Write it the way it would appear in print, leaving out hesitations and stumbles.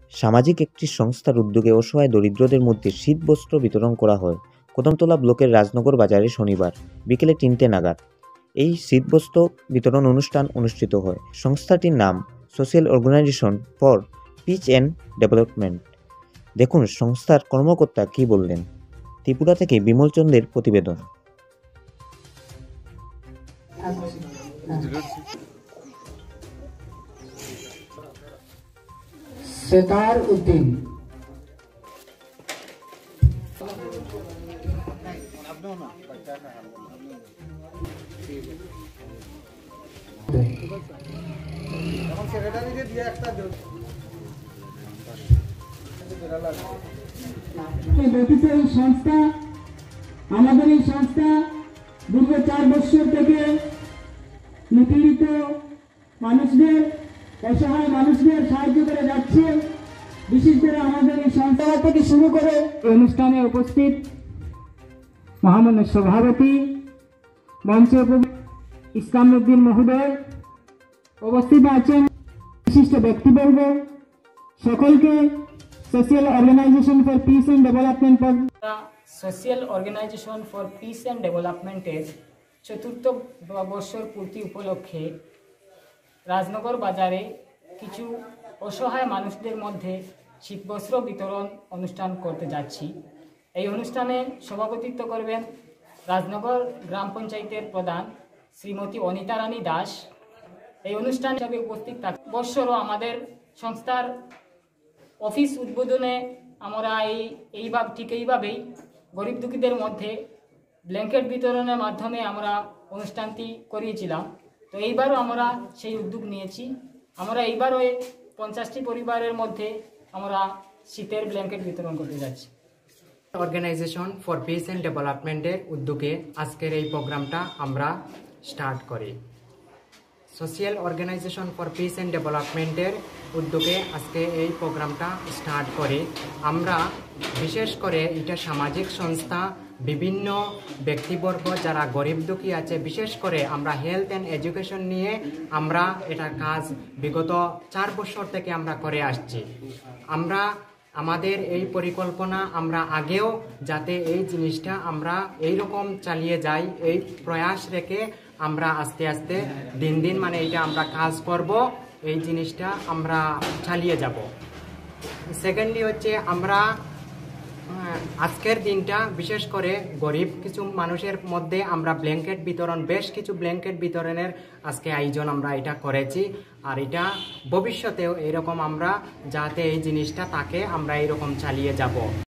সামাজিক একটি সংস্থার উদ্যোগে অসহায় দরিদ্রদের মধ্যে শীতবস্ত্র বিতরণ করা হয় কদমতলা ব্লকের রাজনগর বাজারে শনিবার বিকেলে ৩টে নাগাদ এই শীতবস্ত্র বিতরণ অনুষ্ঠান অনুষ্ঠিত হয়। সংস্থাটির নাম social organisation for peace and development. দেখুন সংস্থার কর্মকর্তা কি বললেন। ত্রিপুরা থেকে বিমল চন্দ্রের প্রতিবেদন। সেতার উদ্দিন সংস্থা আমাদের এই সংস্থা দীর্ঘ 4 বছর থেকে নিপীড়িত মানুষদের অসহায় মানুষদের সাহায্য করে যাচ্ছে। বিশেষ করে আমাদের এই সংস্থা থেকে শুরু করে অনুষ্ঠানে উপস্থিত মহামান্য সভাপতি মঞ্চ ইসলামউদ্দিন মহোদয়, উপস্থিত আছেন বিশিষ্ট ব্যক্তিবর্গ, সকলকে social organisation for peace and development social organisation for peace and ডেভেলপমেন্টের 4র্থ বর্ষর পূর্তি উপলক্ষে রাজনগর বাজারে কিছু অসহায় মানুষদের মধ্যে শীতবস্ত্র বিতরণ অনুষ্ঠান করতে যাচ্ছি। এই অনুষ্ঠানে সভাপতিত্ব করবেন রাজনগর গ্রাম পঞ্চায়েতের প্রধান শ্রীমতী অনিতা রানী দাস। এই অনুষ্ঠান হিসাবে উপস্থিত থাকবে। বৎসরও আমাদের সংস্থার অফিস উদ্বোধনে আমরা এইভাবেই গরিব দুঃখীদের মধ্যে ব্ল্যাঙ্কেট বিতরণের মাধ্যমে আমরা অনুষ্ঠানটি করিয়েছিলাম। তো এইবারও আমরা সেই উদ্যোগ নিয়েছি। আমরা এইবারও 50টি পরিবারের মধ্যে আমরা শীতের ব্ল্যাঙ্কেট বিতরণ করতে যাচ্ছি। অর্গানাইজেশন ফর পিস অ্যান্ড ডেভেলপমেন্টের উদ্যোগে আজকের এই প্রোগ্রামটা আমরা স্টার্ট করি। Social organisation for peace and ডেভেলপমেন্টের উদ্যোগে আজকে এই প্রোগ্রামটা স্টার্ট করি। আমরা বিশেষ করে এটা সামাজিক সংস্থা, বিভিন্ন ব্যক্তিবর্গ যারা গরিব দুঃখী আছে, বিশেষ করে আমরা হেলথ অ্যান্ড এডুকেশন নিয়ে আমরা এটা কাজ বিগত 4 বছর থেকে আমরা করে আসছি। আমরা আমাদের এই পরিকল্পনা আমরা আগেও যাতে এই জিনিসটা আমরা এইরকম চালিয়ে যাই, এই প্রয়াস রেখে আমরা আস্তে আস্তে দিন দিন এটা আমরা কাজ করব, এই জিনিসটা আমরা চালিয়ে যাব। সেকেন্ডলি হচ্ছে আমরা আজকের দিনটা বিশেষ করে গরিব কিছু মানুষের মধ্যে আমরা ব্ল্যাঙ্কেট বিতরণ, বেশ কিছু ব্ল্যাঙ্কেট বিতরণের আজকে আয়োজন আমরা এটা করেছি। আর এটা ভবিষ্যতেও এরকম আমরা যাতে এই জিনিসটা থাকে আমরা এরকম চালিয়ে যাব।